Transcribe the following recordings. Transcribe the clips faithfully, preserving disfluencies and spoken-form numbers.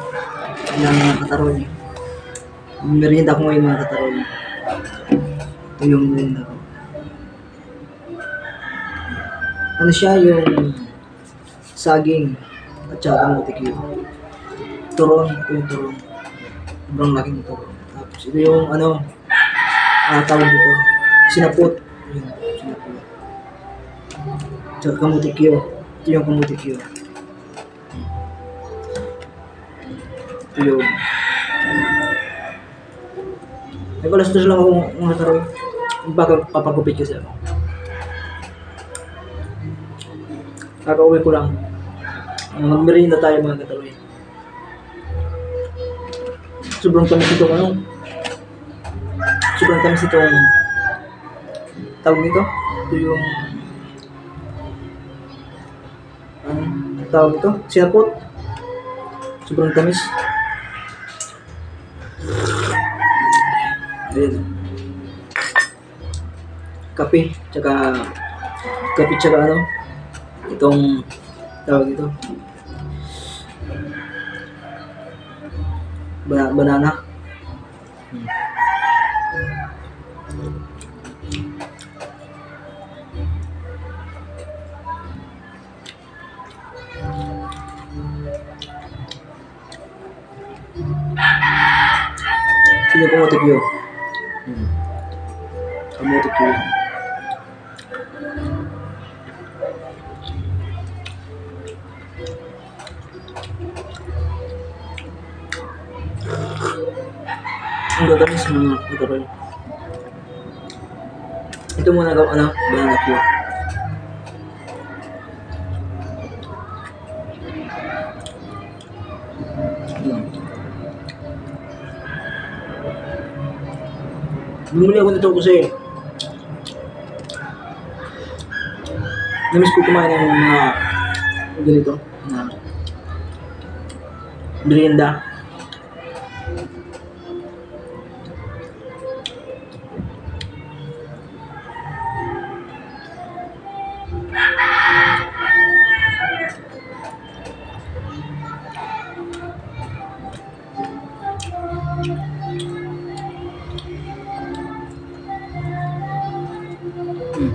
ng mga kataroy. Merienda ko ngayon mga kataroy. Ito yung merienda ko. Ano siya, yung saging at saka kamote Q. Turon, ito yung turon. Sobrang laking turon. Tapos ito yung ano, ah, tawag dito, sinapot. Yun, sinapot. Tsaka kamote Q. Ito yung kamote Q. Ito yung nag-alastos lang ako mga kataroy. Baka papagupit kasi ako. Kakauwi ko lang. Magmerienda tayo mga kataroy. Sobrang tamis ito ano. Sobrang tamis ito tawag nito. Ito yung ano, tawag nito. Sinapot. Sobrang tamis. Ayan. Kape. Tsaka kape tsaka ano. Itong tawag ito. Ba banana. Hmm. Sino kamote Q? Hmm. Kamote Q. Ang gagamis mga kataroy. Ito muna gaw ano, banana Q. Hmm. Bumili ako nito kasi namiss ko kumain ng mga ganito na merienda. Hmm.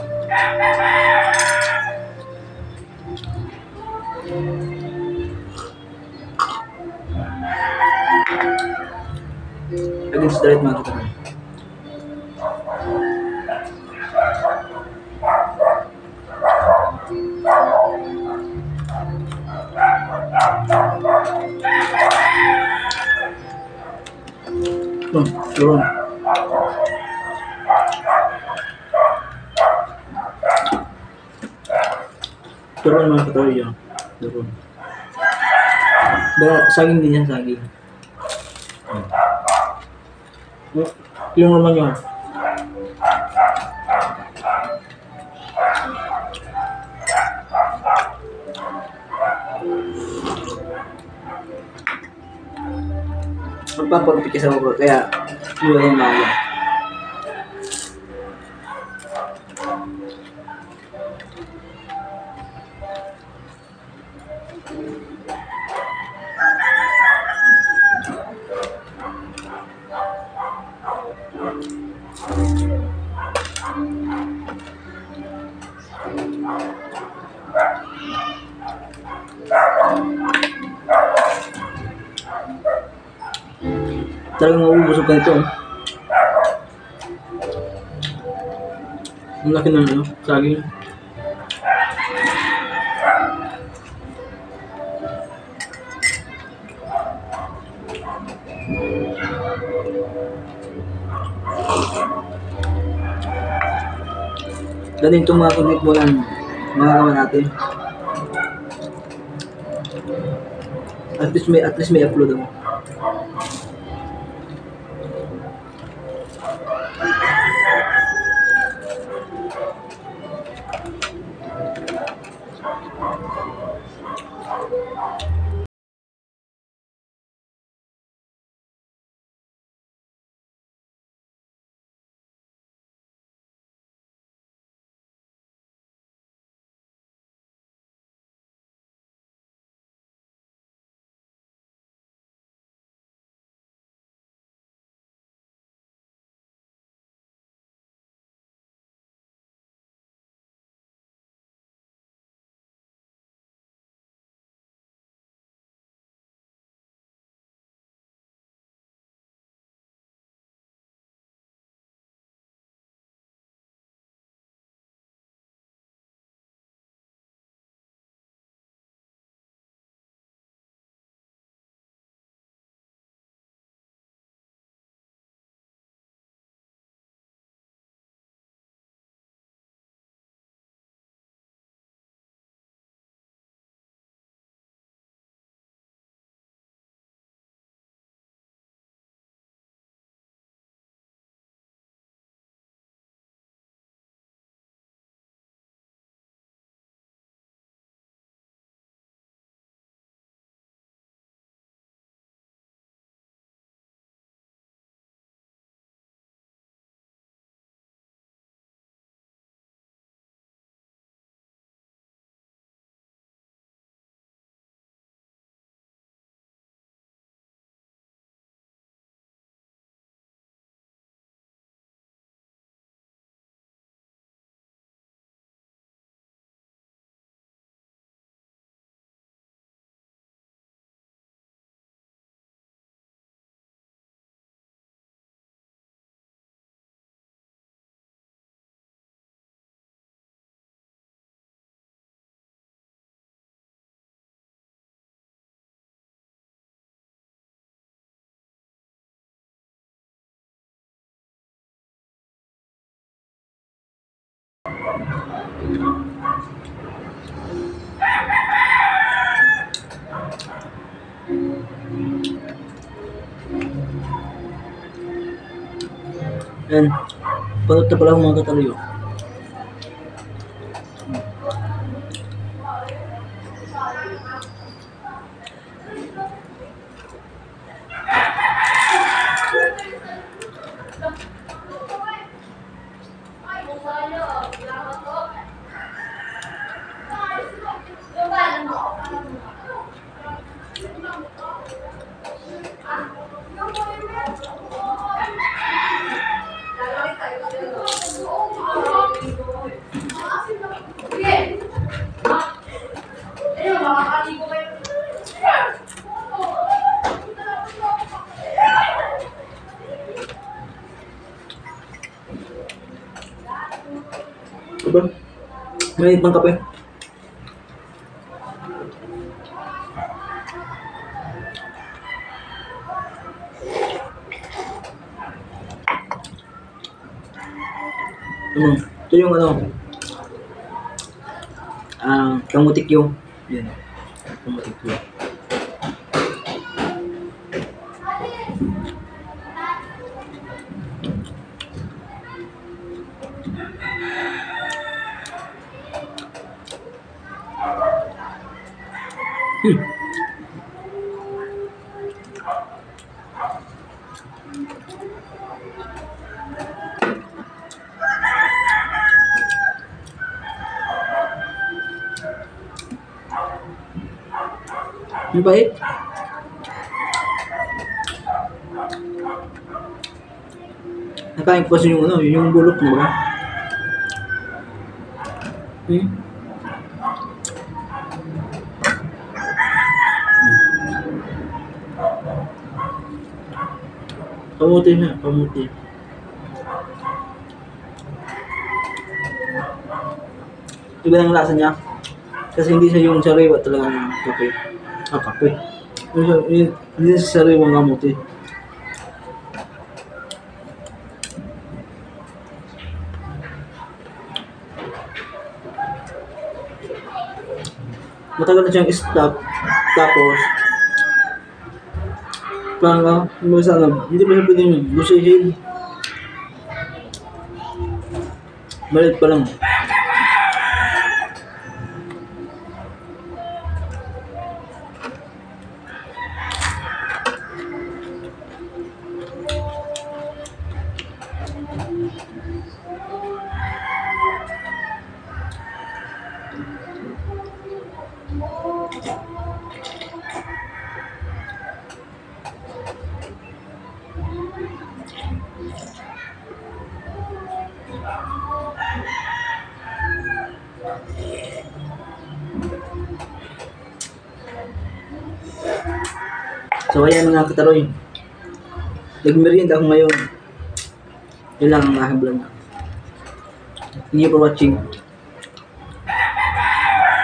Against the red mga kataroy. Hmm, turon. Turon mga kataroy yan. Turon. Ba, saging din yan, saging. Hmm. Yung naman yun. Magpapagupit kasi ako kaya yun yung maaga. Talagang mabubusog ka ito. Ang laki ng ano, saging. Ganun itong mga content mo lang magagawa natin. At least may, at least may upload ako. Ayan. Panot na pala akong mga kataluyo. Diba? May ibang kape. Ano? Ito yung ano, ah, kamutikyo. Yan. Kamutikyo. Hmm. Ang bait. Nakain ko kasi yung ano, yung bulok na ba? Hmm? Kamuti na, kamuti. Iba ng lasa niya. Kasi hindi siya yung sariwa talaga ng kape. Ah, kape. Hindi, hindi siya sariwang kamuti. Matagal na siyang stop. Tapos, parang, ah, ano sana, hindi pa siya pwedeng busihin. Malit pa lang. So ayan mga kataroy, nagmerienda ako ngayon. Yun lang ang aking vlog. Thank you for watching.